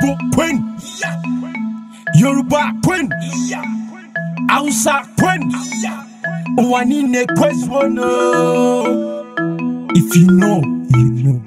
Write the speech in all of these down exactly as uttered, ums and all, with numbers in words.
Igbo Queen, Yoruba Queen, Hausa Queen, Wanine Kweswono. If you know, you know.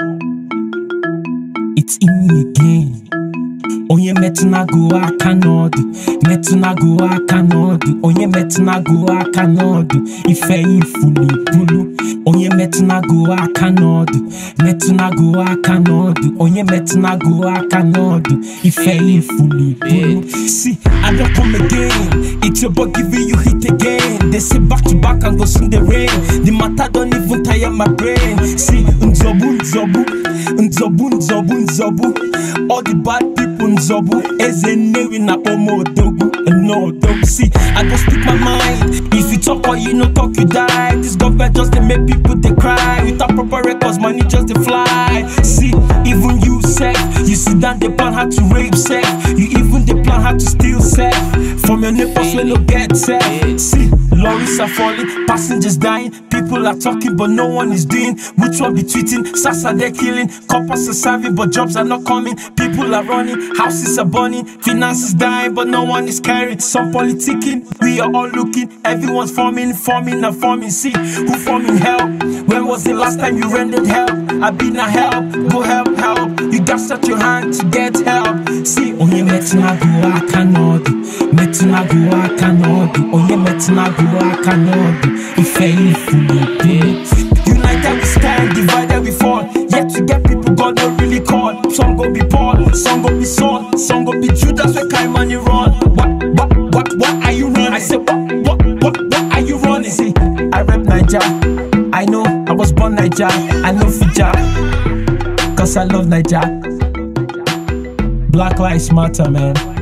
It's in me again. Onye metuna go aka n'ọdụ, metuna go aka n'ọdụ, onye metuna go aka n'ọdụ, ife ifulu bulu. Onye metuna go aka n'ọdụ, metuna go aka n'ọdụ, onye metuna go aka n'ọdụ, ife ifulu bulu. See, I don't come again. It's your boy giving you hit again. They say back to back and go sing the rain. The matter don't even tire my brain. See, nzobu nzobu, nzobu nzobu nzobu. All the bad people nzobu. Eze newi na omo dogu, no dogu. See, I go speak my mind. If you talk or you no talk, you die. This government just they make people they cry. Without proper records, money just they fly. See, even you say you sit down, they plan how to rape sex. You even they plan how to steal sex from your neighbors when no get sex. See, lorries are falling, passengers dying, people are talking but no one is doing. Which one be tweeting? Sasa they're killing, coppers are serving but jobs are not coming. People are running, houses are burning, finances dying but no one is caring. Some politicking, we are all looking, everyone's forming, forming and forming. See, who forming hell? When was the last time you rendered help? I been a help, go help, help. You got such your hand to get help. See, onye metuna go aka n'ọdụ, metuna go aka n'ọdụ, onye metuna go aka n'ọdụ, ife ifulu bulu. United we stand, divided we fall. Yet to get people God don't really call. Some go be Paul, some go be Saul, some go be Judas where kind money run. What, what, what, what are you running? I say what, what, what, what are you running? See, I rep Niger. I know I was born Niger. I know Fija, cause I love Niger. Black lives matter, man.